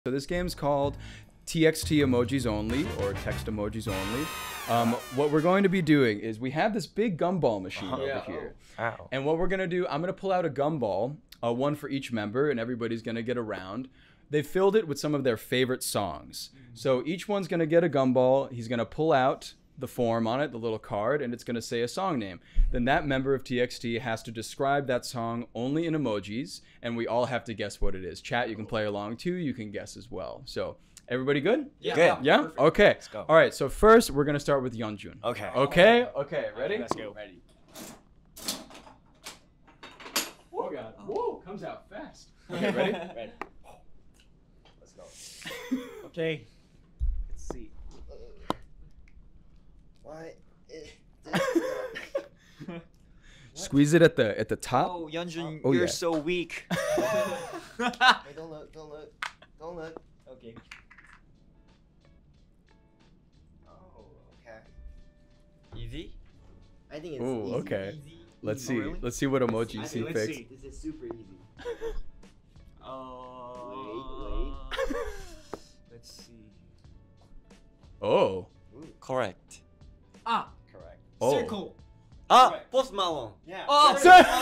So this game's called TXT Emojis Only, or Text Emojis Only. What we're going to be doing is we have this big gumball machine over here. Ow. And what we're going to do, I'm going to pull out a gumball, one for each member, and everybody's going to get a round. They filled it with some of their favorite songs. So each one's going to get a gumball. He's going to pull out the form on it, the little card, and it's going to say a song name. Then that member of TXT has to describe that song only in emojis, and we all have to guess what it is. Chat, you can play along too. You can guess as well. So everybody good? Yeah. Good. Yeah? Perfect. Okay. Let's go. All right, so first we're going to start with Yeonjun. Okay. Okay? Okay, ready? Let's go. Ready. Oh, God. Whoa, comes out fast. Okay, ready? Ready. Let's go. Okay. Let's see. Why is this? Squeeze it at the top. Oh, Yeonjun, Oh, you're yeah. so weak. Wait, don't look. Don't look. Don't look. Okay. Oh, okay. Easy? I think it's Ooh, easy. okay. Easy. Let's Oh, see. really? Let's see what emojis he Let's picks. see. This is super easy. Let's see. Oh. Correct. Ah, Correct. Oh. circle. Ah, Correct. Post Malone. Yeah. Oh,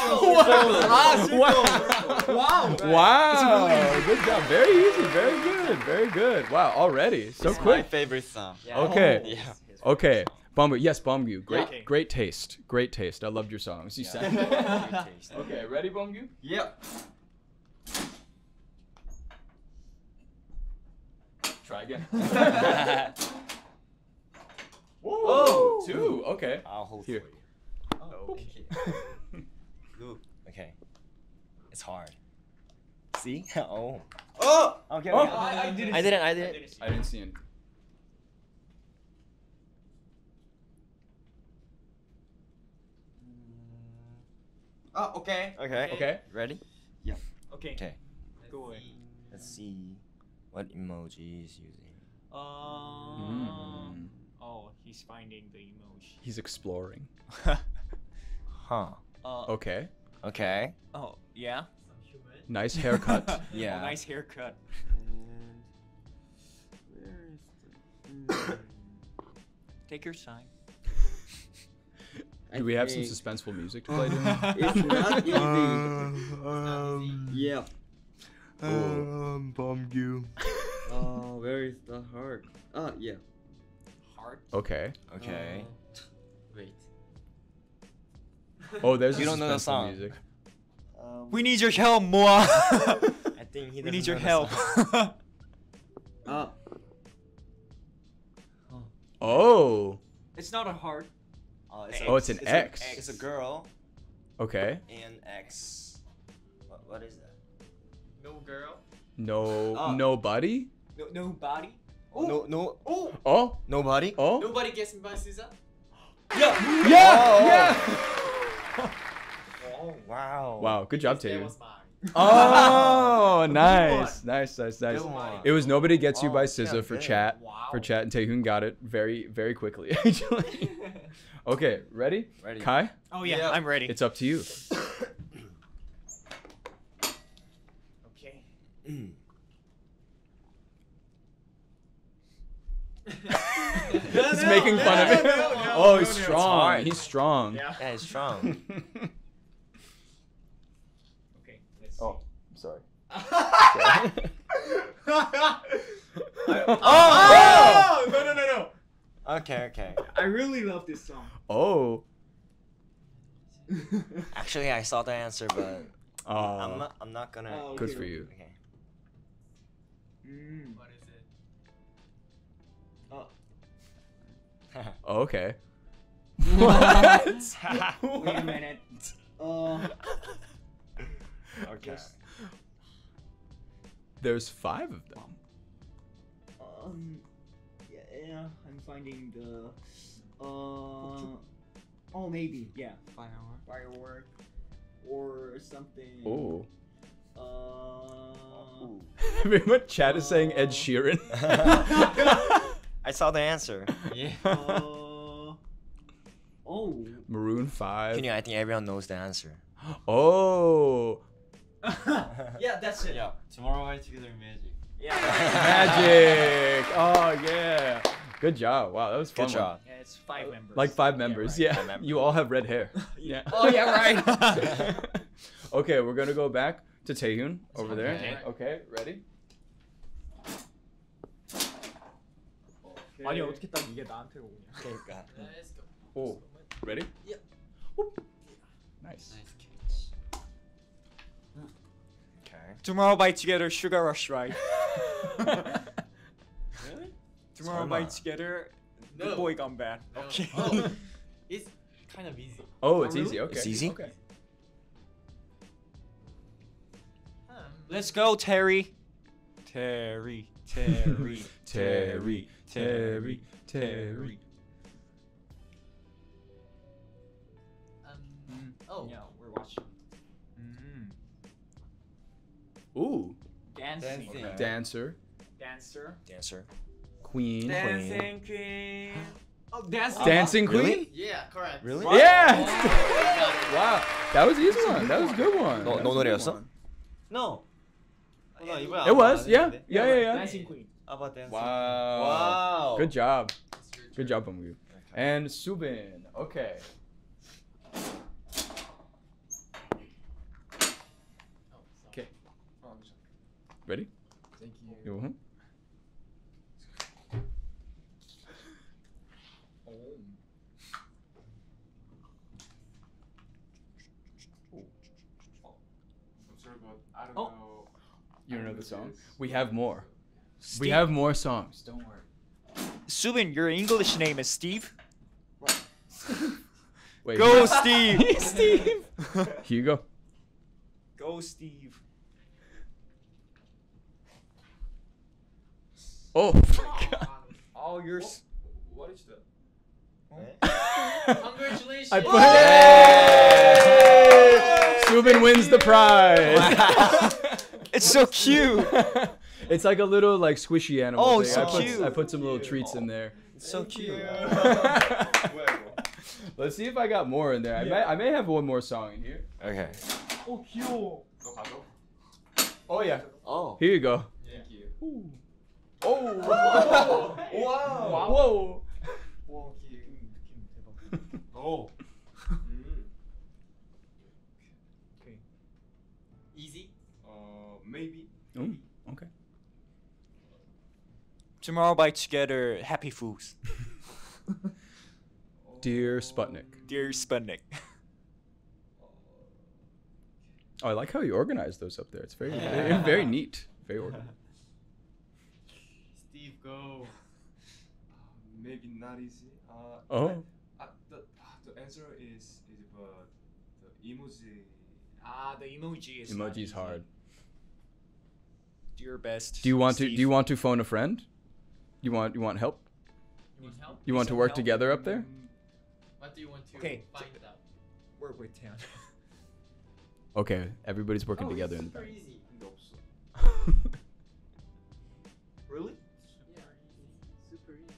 Wow. Wow. Wow. Good job. Very easy. Very good. Very good. Wow. Already. So It's my quick. favorite song. Yeah. Okay. Yeah. Okay. Bambu. Yes, Bambu. Great. Okay. Great taste. Great taste. I loved your songs. You sang. Good taste. Okay. Ready, Bambu? Yep. Try again. Oh. Two. Okay. I'll hold Here. for you. Oh, okay. Look. Okay. It's hard. See? Oh. Oh. Okay. Oh. Okay. I didn't. I didn't. I didn't see any. Oh, okay. Okay. Okay. Ready? Okay. Okay. Go away. Let's see what emoji is using. Oh, he's finding the emoji. He's exploring. Huh. Okay. Okay. Oh, yeah. Nice haircut. Yeah. Oh, nice haircut. Take your time. Do we have some suspenseful music to play? During? It's not easy. Yeah. Bambu. Oh, where is the heart? Ah, yeah. Heart. Okay. Okay. Wait. Oh, there's You a don't know the suspenseful song. music. We need your help, Moa. I think he We doesn't need your know the help. song. Ah. Oh. It's not a heart. Oh, it's an X. It's a girl Okay. and X. What is that? No girl. No. Oh. Nobody. No body. No. Oh. Oh. Nobody. Oh. Nobody gets me by Caesar. Yeah. Oh. Yeah. Oh wow. Wow. Good job, That Taylor. was mine. Oh, Good nice, one. nice. Good one. It was Nobody Gets You Oh, by yeah, SZA for good. chat. Wow. For chat, and Taehoon got it very, very quickly. Actually. Okay, ready? Ready. Kai, Oh yeah, Yeah. I'm ready. it's up to you. Okay. He's making fun of it. Oh, he's strong. hard. He's strong. Yeah. Yeah, it's strong. Okay. Let's see. Oh, I'm sorry. Oh! No. Okay. I really love this song. Oh. Actually, I saw the answer, but Oh. I'm not gonna. Oh, Good okay. for you. Okay. What is it? Oh, okay. What? Wait a minute. Okay. There's 5 of them. Yeah, I'm finding the. Oh, maybe. Yeah. Firework. Or something. Oh. Uh. Everyone chat is saying Ed Sheeran. I saw the answer. Yeah. Oh. Maroon 5. Can you? I think everyone knows the answer. Oh. Yeah, that's it. Yeah, tomorrow I together magic. Yeah. Magic. Oh yeah. Good job. Wow, that was fun. Good job. Yeah, it's 5 members. Like 5 members. right. Yeah. Five members. You all have red hair. Yeah. Oh yeah, right. Okay, we're gonna go back to Taehyun over there. Okay. Okay, ready? 아니 어떻게 딱 이게 나한테 오냐? 그러니까. Let's go. Oh, ready? Yeah. Whoop. Nice. Nice catch. Okay. Tomorrow by together, Sugar Rush, right? Really? Tomorrow 설마. by together, No. Good Boy Gone Bad. No. Okay. Oh, it's kind of easy. Oh, it's really? easy. Okay. It's easy? Okay. Let's go, Terry. Terry. Terry, Terry, Terry. Oh. Yeah, we're watching. Ooh, Dancing. Dancing. okay. Dancer, Dancer. Dancer. Queen. Dancing Queen. Oh, dancing. Dancing Queen? Really? Yeah, correct. Really? Yeah! Oh, Wow, that was an easy one. That was a good one. 너 That was a good 노래였어? one. No. 나 이번에 It was, 안 yeah. 했는데. Yeah. Dancing Queen. 아바 댄스. Wow. 와우. Good job. It's your Good turn. job, Bumgu. And Subin. Okay. Oh, sorry. Okay. Oh, I'm sorry. Ready? Thank you. Uh-huh. I'm sorry, but I don't Oh. know. You don't know the this. song? We have more. Steve. We have more songs. Don't worry. Subin, your English name is Steve. Wait. Go, Steve. Steve. Here you go. Go, Steve. Oh. Oh, you're. What is that? Congratulations. I put it. Subin wins the prize. It's so cute. It's like a little like squishy animal. Oh, thing. so I put, cute. I put some little treats in there. It's so cute. Let's see if I got more in there. I may have one more song in here. Okay. Oh, cute. 너 가져? Oh yeah. 어. Here you go. Thank you. Ooh. Oh. 와우. Whoa. 와, 느낌 대박. 오. Easy. Maybe. Okay. Tomorrow by together, Happy Fools. Dear Sputnik. Dear Sputnik. Oh, I like how you organized those up there. It's very, very neat. Very organized. Steve, go. Maybe not easy. Oh. The answer is about the emoji. Ah, the emoji is. Emoji's hard. Do your best. Do you want to? Steve. Do you want to phone a friend? You want help? You want help? You want to some work help? together up there? What do you want to Okay. find out? Work with Tan. Okay, everybody's working together in the Super back. easy. 근데 없어. Really? Yeah, easy. Super easy.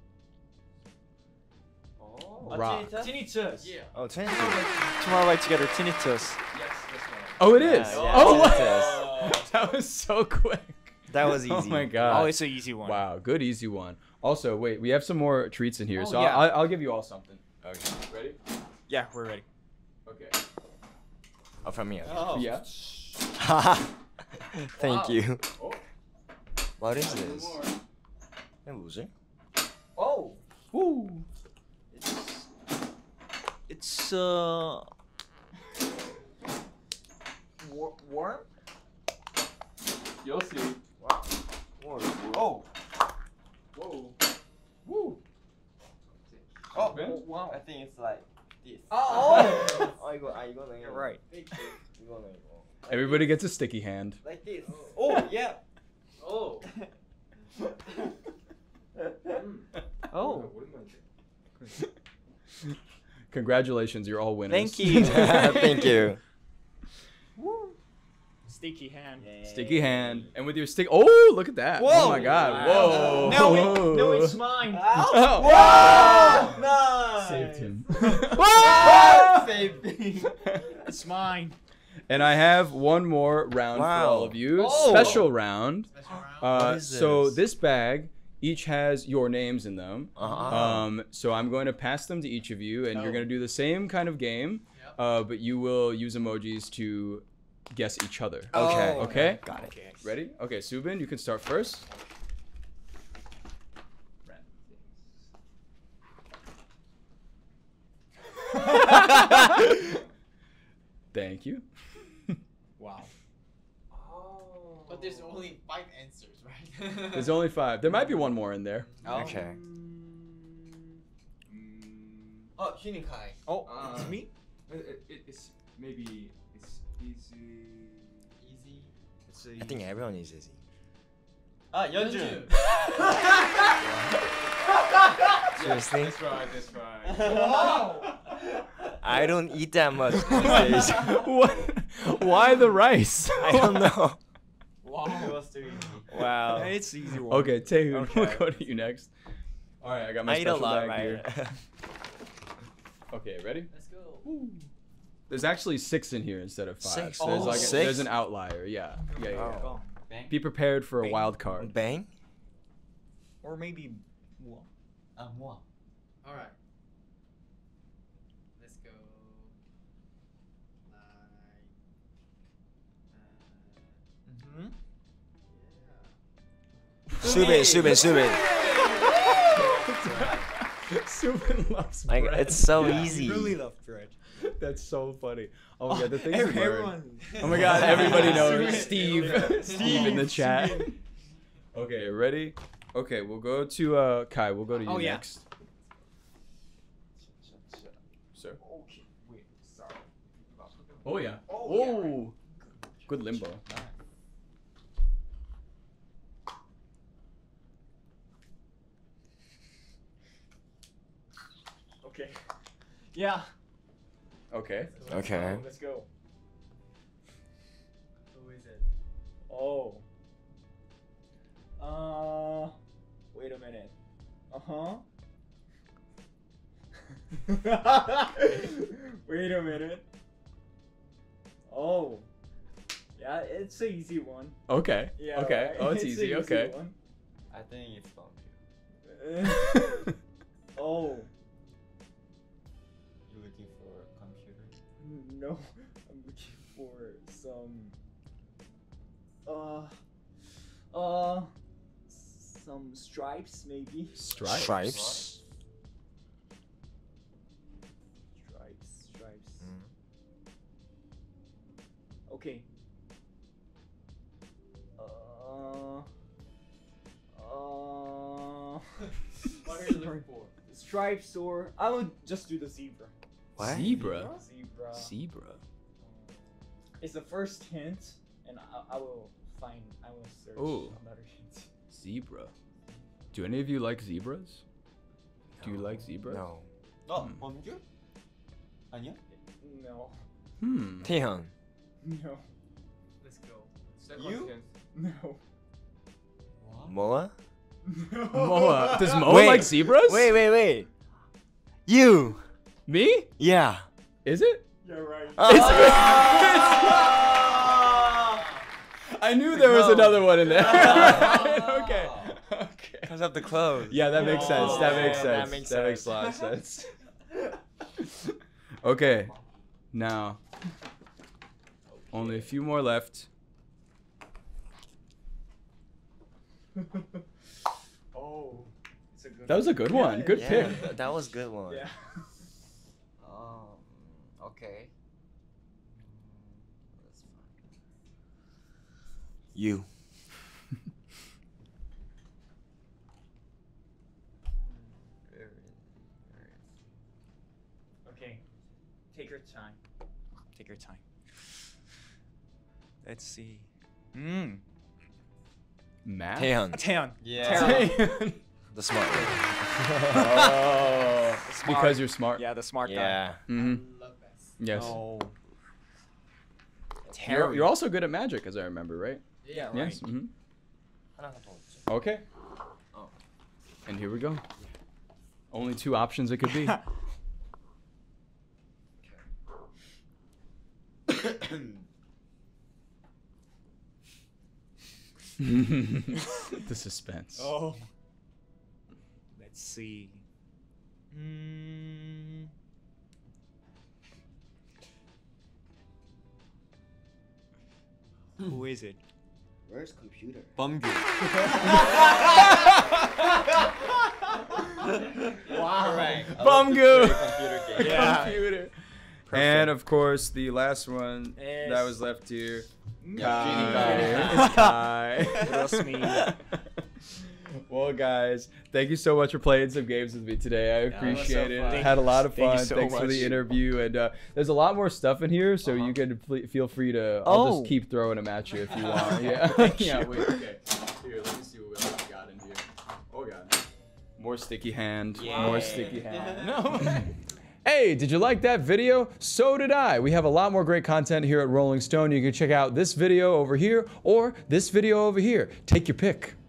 어. Rock. Tinnitus. Yeah. Oh, tennis. Tomorrow by together, Tinnitus. Yes, that's right. Oh, it is. Yeah, Oh, yeah, wow. That was so quick. That was easy. Oh my god. Oh, it's an easy one. Wow, good easy one. Also, wait, we have some more treats in here, Oh, so yeah. I'll give you all something. Okay. Ready? Yeah, we're ready. Okay. Oh, from me. Okay. Oh. Yeah. Thank you. Oh. What is this? Hey, loser. Oh, Woo. it's warm. You'll see. Oh. Whoa. Woo. Oh. Ben? Wow. I think it's like this. Oh. 이거는 You're right. 이거는 이거. Everybody gets a sticky hand. Like this. Oh, yeah. Oh. Oh. 오랜만인데. Congratulations, you're all winners. Thank you. Thank you. Sticky hand. Sticky hand. And with your stick. Oh, look at that. Oh Whoa. my god. Wow. Whoa. No, it's mine. Oh. Wow! Nice. Saved him. Saved me. It's mine. And I have one more round for Wow. all of you. Oh. Special round. Special round. What is So this? this bag each has your names in them. Uh-huh. So I'm going to pass them to each of you, and you're Oh. going to do the same kind of game, Yep. but you will use emojis to guess each other. Okay. Okay? Got it. Okay. Ready? Okay, Subin, you can start first. Thank you. Wow. But there's only 5 answers, right? There's only 5. There might be one more in there. Okay. Oh, Shinikai. Oh, Uh, it's me? It's maybe it's easy. Easy. It's I think everyone is easy. Ah, Yeonjun. Seriously? That's right. That's right. Wow. I don't eat that much these days. What? Why the rice? I don't know. Wow. It was too easy. Wow. It's easy one. Okay, Taehoon, we'll Okay. go to you next. All right, I got my I eat a special lot, bag here. right? Okay, ready? Let's go. There's actually 6 in here instead of 5. 6? So there's Oh. like 6? there's an outlier. Yeah. Yeah. Oh. Bang. Be prepared for a Bang. wild card. Bang? Or maybe one. Moi. Alright. Let's go. Like. Mm-hmm. Subin. Subin loves Like, bread. it's so Yeah, easy. I really love bread. That's so funny. Oh my god, the things are blurred. Everyone. Oh my god, everybody knows Subin. Steve. Steve in the chat. Okay, ready? Okay, we'll go to Kai. We'll go to you Oh, yeah. next. Sir. Okay. Wait, sorry. Oh yeah. Oh, Good limbo. Okay. Yeah. Okay. Okay. Let's go. Who is it? Oh. Wait a minute. Wait a minute. Oh. Yeah, it's an easy one. Okay. Yeah. Okay. right? Oh, it's a easy. Okay. one. I think it's from you. Oh. You looking for a computer? No, I'm looking for some stripes maybe. Stripes. Stripes. Stripes. Mm. Okay. What are you looking for? Stripes, or I would just do the zebra. What? Zebra. Zebra. Zebra. It's the first hint, and I will search Ooh. another hint. Zebra. Do any of you like zebras? Do you like zebras? No. 어, 범규? 아니야? No. Taehyun. No. Let's go. Second You? hint. No. Moa? No. Moa. Does Moa Wait. like zebras? Wait. You. Me? Yeah. Is it? You're right. I knew there was another one in there. Okay. Okay. Because of the clothes. Yeah, that makes sense. That makes Yeah, sense. that That makes makes a lot of sense. Okay. Now, only a few more left. Oh. It's a good That was a good one. Good Yeah, pick. that was a good one. Yeah. Okay. That's fine. You. Okay. Take your time. Take your time. Let's see. Math? Taehyun. Taehyun. Yeah. Taehyun. The smart one. Oh, Smart. because you're smart. Yeah, the smart guy. Yeah. Mm-hmm. Love that. Yes. Oh. You're also good at magic, as I remember, right? Yeah, right. Yes. Mm-hmm. 하나가 더 없죠. Okay. Oh. And here we go. Only 2 options it could be. The suspense. Oh. Let's see. Mm. Who is it? Where's computer? 범규. Wow. Right. Bumgoo. Computer game. Yeah. Computer. And of course, the last one Yes. that was left here. Kai. Kai. 그렇습니다. Well, guys, thank you so much for playing some games with me today. I it was so appreciate it. fun. Had a lot of Thank you fun. so Thanks for much. the interview. And there's a lot more stuff in here, so you can feel free to. I'll Oh. just keep throwing them at you if you want. Yeah. Thank Yeah. you. Wait. Okay. Here, let me see what else we got in here. Oh God. More sticky hand. More sticky hand. No. Hey, did you like that video? So did I. We have a lot more great content here at Rolling Stone. You can check out this video over here or this video over here. Take your pick.